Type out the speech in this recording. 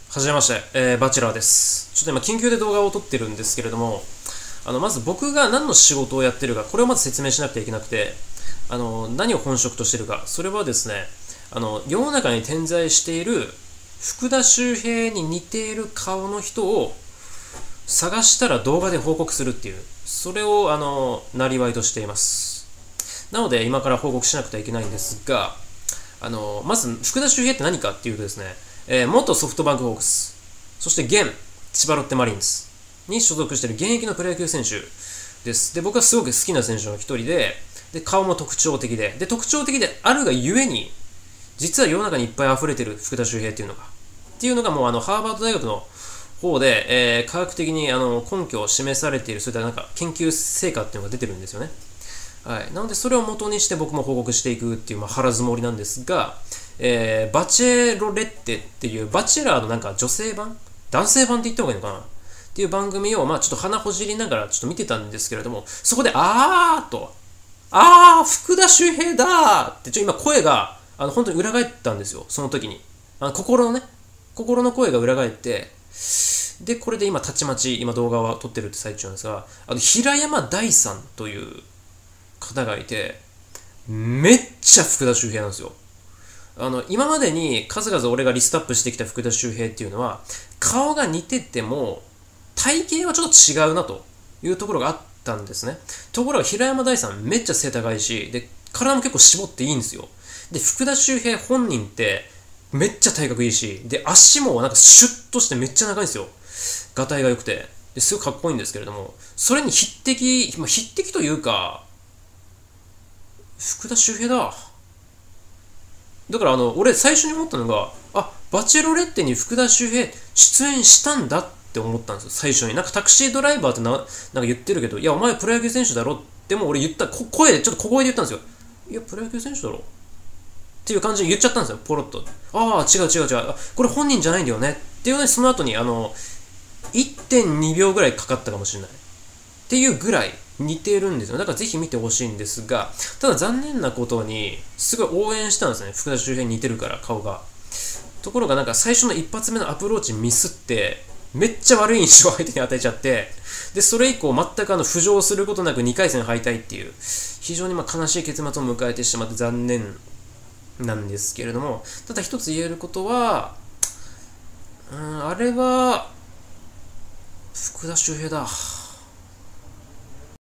はじめまして、バチェラーです。ちょっと今、緊急で動画を撮ってるんですけれども、まず僕が何の仕事をやってるか、これをまず説明しなくてはいけなくて、何を本職としてるか、それはですね、世の中に点在している福田周平に似ている顔の人を探したら動画で報告するっていう、それをなりわいとしています。なので、今から報告しなくてはいけないんですが、まず福田周平って何かっていうとですね、元ソフトバンクホークス、そして現千葉ロッテマリーンズに所属している現役のプロ野球選手です。で、僕はすごく好きな選手の一人で、顔も特徴的で、特徴的であるがゆえに、実は世の中にいっぱい溢れている福田周平っていうのがもうハーバード大学の方で、科学的に根拠を示されている、そういったなんか研究成果っていうのが出てるんですよね。はい、なのでそれを元にして僕も報告していくっていう、腹積もりなんですが、バチェロレッテっていうバチェラーのなんか女性版男性版って言った方がいいのかなっていう番組を、ちょっと鼻ほじりながらちょっと見てたんですけれども、そこで福田周平だーって今声が本当に裏返ったんですよ。その時に心の声が裏返って、でこれでたちまち今動画を撮ってるって最中なんですが、平山大さんという方がいて、めっちゃ福田周平なんですよ。今までに数々俺がリストアップしてきた福田周平っていうのは、顔が似てても体型はちょっと違うなというところがあったんですね。ところが平山大さんめっちゃ背高いし、で体も結構絞っていいんですよ。で福田周平本人ってめっちゃ体格いいし、で足もなんかシュッとしてめっちゃ長いんですよ。がたいが良くて、ですごいかっこいいんですけれども、それに匹敵、匹敵というか、福田周平だ。だから俺最初に思ったのが、バチェロレッテに福田周平出演したんだって思ったんですよ、最初に。なんかタクシードライバーってなんか言ってるけど、いや、お前プロ野球選手だろっても俺言った、ちょっと小声で言ったんですよ。いや、プロ野球選手だろっていう感じで言っちゃったんですよ、ポロッと。違う違う違う。これ本人じゃないんだよね。っていうのに、その後に1.2 秒ぐらいかかったかもしれない。っていうぐらい似てるんですよ。だからぜひ見てほしいんですが、ただ残念なことに、すごい応援したんですね。福田周平に似てるから、顔が。ところがなんか最初の一発目のアプローチミスって、めっちゃ悪い印象を相手に与えちゃって、で、それ以降全く浮上することなく2回戦敗退っていう、非常に悲しい結末を迎えてしまって残念なんですけれども、ただ一つ言えることは、あれは、福田周平だ。